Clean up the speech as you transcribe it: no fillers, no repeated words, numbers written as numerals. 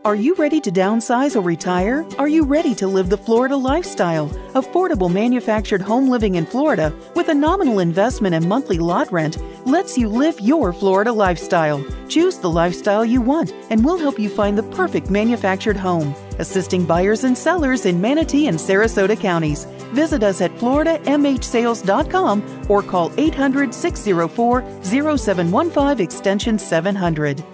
Are you ready to downsize or retire? Are you ready to live the Florida lifestyle? Affordable manufactured home living in Florida with a nominal investment and monthly lot rent lets you live your Florida lifestyle. Choose the lifestyle you want and we'll help you find the perfect manufactured home, assisting buyers and sellers in Manatee and Sarasota counties. Visit us at floridamhsales.com or call 800-604-0715 extension 700.